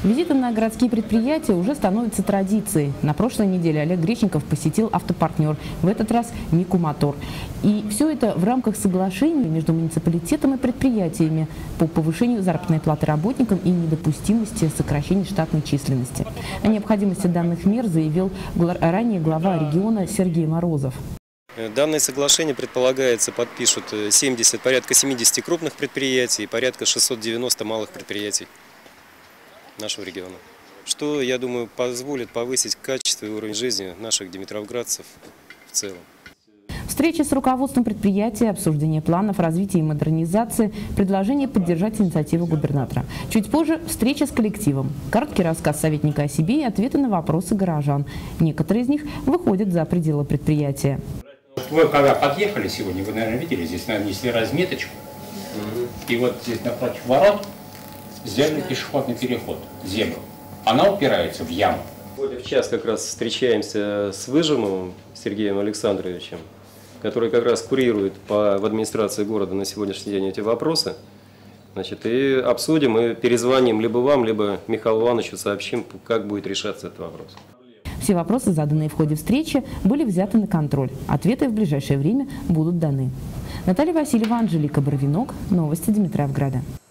Визиты на городские предприятия уже становятся традицией. На прошлой неделе Олег Гречников посетил «Автопартнер», в этот раз «Нику Мотор». И все это в рамках соглашений между муниципалитетом и предприятиями по повышению заработной платы работникам и недопустимости сокращения штатной численности. О необходимости данных мер заявил ранее глава региона Сергей Морозов. Данное соглашение предполагается подпишут порядка 70 крупных предприятий и порядка 690 малых предприятий нашего региона. Что, я думаю, позволит повысить качество и уровень жизни наших димитровградцев в целом. Встреча с руководством предприятия, обсуждение планов развития и модернизации, предложение поддержать инициативу губернатора. Чуть позже встреча с коллективом. Короткий рассказ советника о себе и ответы на вопросы горожан. Некоторые из них выходят за пределы предприятия. Вы когда подъехали сегодня, вы, наверное, видели, здесь, наверное, несли разметочку. И вот здесь напротив ворот сделали пешеходный переход, зебру. Она упирается в яму. В час как раз встречаемся с Выжимовым Сергеем Александровичем, который как раз курирует в администрации города на сегодняшний день эти вопросы. Значит, и обсудим, и перезвоним либо вам, либо Михаилу Ивановичу сообщим, как будет решаться этот вопрос. Все вопросы, заданные в ходе встречи, были взяты на контроль. Ответы в ближайшее время будут даны. Наталья Васильева, Анжелика Барвинок. Новости Димитровграда.